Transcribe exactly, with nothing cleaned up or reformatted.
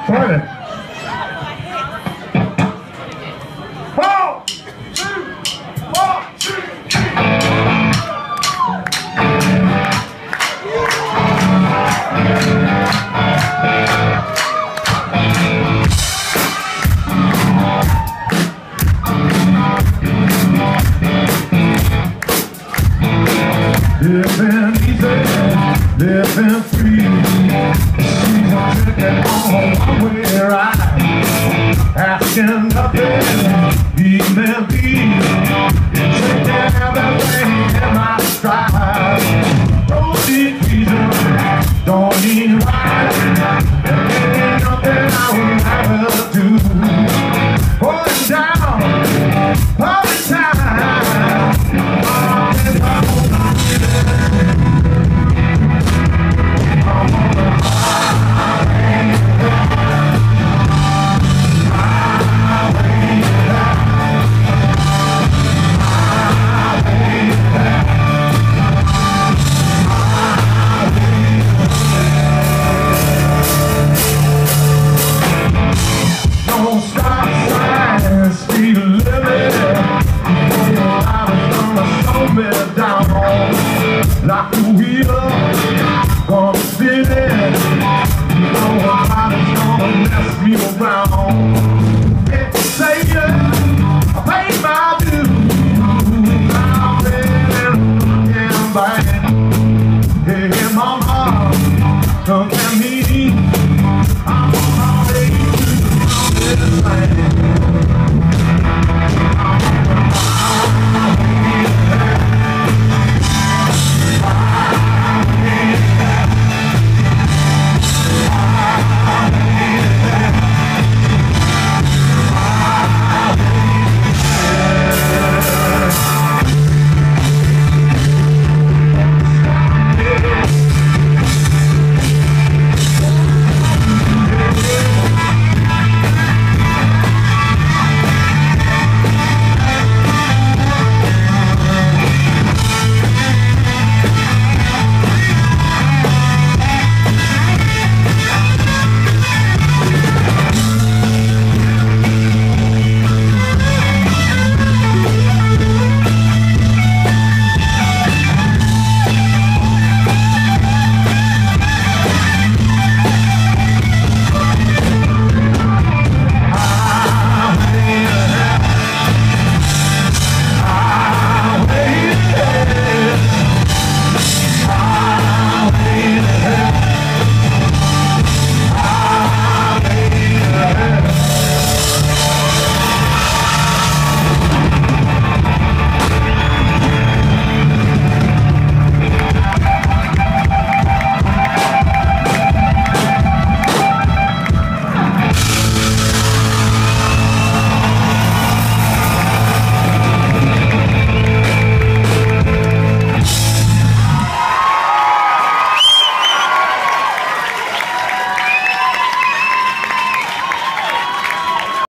Twenty. Four, two, four, two. Living easy, living free. She's a ticket on a one-way ride, asking nothing, even me. Taking everything in my stride. Don't need reason, don't need why. There ain't nothing I would ever do. Going down, all the time. Don't stop signs, speed limit. Slow me down like a wheel, gonna spin it. You know nobody's gonna mess me around. It's saying I paid my dues. I've been looking back. Hey, mama, don't